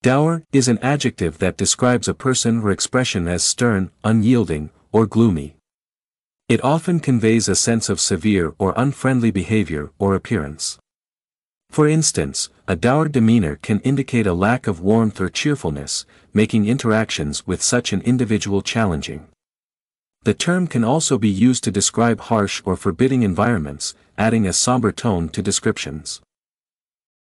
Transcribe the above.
Dour is an adjective that describes a person or expression as stern, unyielding, or gloomy. It often conveys a sense of severe or unfriendly behavior or appearance. For instance, a dour demeanor can indicate a lack of warmth or cheerfulness, making interactions with such an individual challenging. The term can also be used to describe harsh or forbidding environments, adding a somber tone to descriptions.